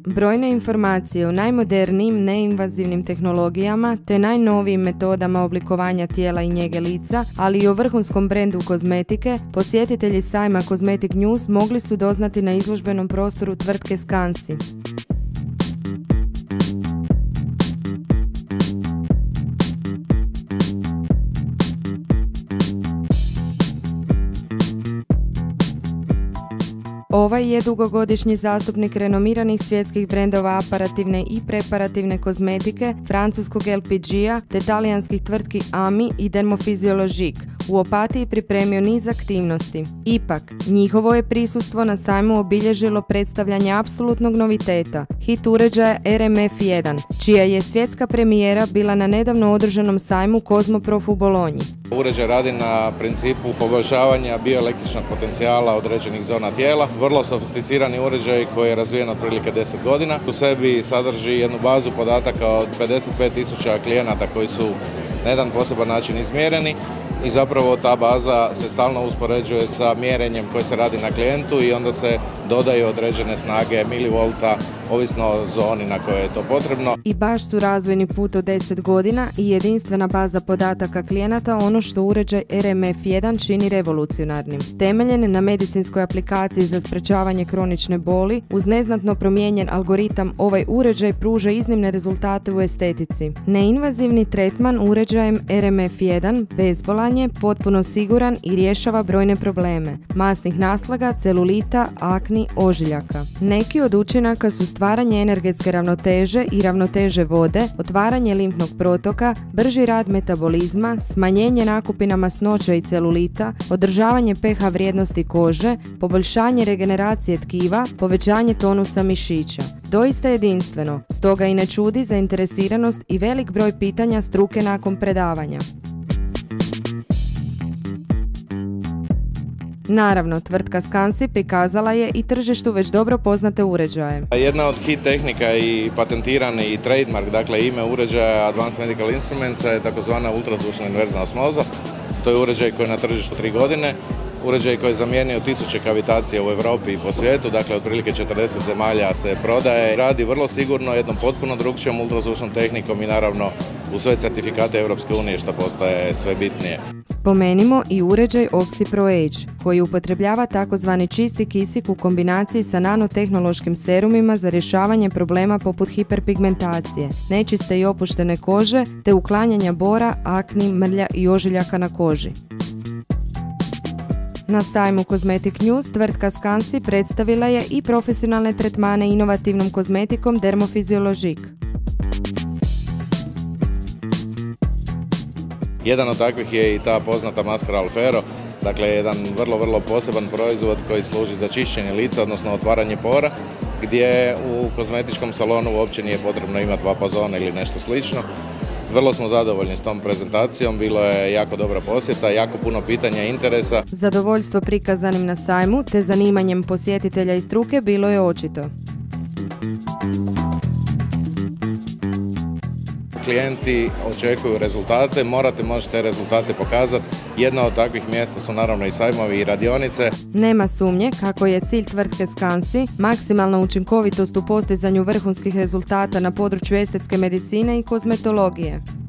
Brojne informacije o najmodernijim neinvazivnim tehnologijama te najnovijim metodama oblikovanja tijela i njege lica, ali i o vrhunskom brendu kozmetike, posjetitelji sajma Cosmetic News mogli su doznati na izložbenom prostoru tvrtke Scansi. Ovaj je dugogodišnji zastupnik renomiranih svjetskih brendova aparativne i preparativne kozmetike, francuskog LPG-a te talijanskih tvrtki Ami i Dermophysiologique u Opatiji pripremio niz aktivnosti. Ipak, njihovo je prisustvo na sajmu obilježilo predstavljanje apsolutnog noviteta, hit uređaja RMF1, čija je svjetska premijera bila na nedavno održanom sajmu Cosmoprof u Bolonji. Uređaj radi na principu poboljšavanja bioelektričnog potencijala određenih zona tijela. Vrlo sofisticirani uređaj koji je razvijen otprilike 10 godina. U sebi sadrži jednu bazu podataka od 55.000 klijenata koji su na jedan poseban način izmjereni i zapravo ta baza se stalno uspoređuje sa mjerenjem koje se radi na klijentu i onda se dodaju određene snage milivolta, ovisno o zoni na kojoj je to potrebno. I baš su razvojni put od 10 godina i jedinstvena baza podataka klijenata ono što uređaj RMF1 čini revolucionarnim. Temeljen na medicinskoj aplikaciji za sprečavanje kronične boli, uz neznatno promijenjen algoritam ovaj uređaj pruža iznimne rezultate u estetici. Neinvazivni tretman uređajem RMF1 bezbolan je potpuno siguran i rješava brojne probleme masnih naslaga, celulita, akni, ožiljaka. Neki od učinaka su stvaranje energetske ravnoteže i ravnoteže vode, otvaranje limfnog protoka, brži rad metabolizma, smanjenje nakupina masnoća i celulita, održavanje pH vrijednosti kože, poboljšanje regeneracije tkiva, povećanje tonusa mišića. Doista jedinstveno, stoga i ne čudi zainteresiranost i velik broj pitanja struke nakon predavanja. Naravno, tvrtka Scansi prikazala je i tržištu već dobro poznate uređaje. Jedna od hit tehnika i patentirani i trademark, dakle ime uređaja Advanced Medical Instruments je takozvana ultrazvučna inverzna osmoza. To je uređaj koji je na tržištu 3 godine. Uređaj koji je zamijenio 1000 kavitacija u Europi i po svijetu, dakle otprilike 40 zemalja se prodaje. Radi vrlo sigurno jednom potpuno drugčijom ultrazvučnom tehnikom i naravno u sve certifikate Europske unije što postaje sve bitnije. Spomenimo i uređaj OxyPro Age koji upotrebljava takozvani čisti kisik u kombinaciji sa nanotehnološkim serumima za rješavanje problema poput hiperpigmentacije, nečiste i opuštene kože te uklanjanja bora, akni, mrlja i ožiljaka na koži. Na sajmu Cosmetic News tvrtka Scansi predstavila je i profesionalne tretmane inovativnom kozmetikom Dermophysiologique. Jedan od takvih je i ta poznata maskara Alfero, dakle jedan vrlo poseban proizvod koji služi za čišćenje lica, odnosno otvaranje pora, gdje u kozmetičkom salonu uopće nije potrebno imati vapazone ili nešto slično. Vrlo smo zadovoljni s tom prezentacijom, bilo je jako dobra posjeta, jako puno pitanja i interesa. Zadovoljstvo prikazanim na sajmu te zanimanjem posjetitelja i struke bilo je očito. Klijenti očekuju rezultate, možete rezultate pokazati. Jedna od takvih mjesta su naravno i sajmovi i radionice. Nema sumnje kako je cilj tvrtke Scansi maksimalna učinkovitost u postizanju vrhunskih rezultata na području estetske medicine i kozmetologije.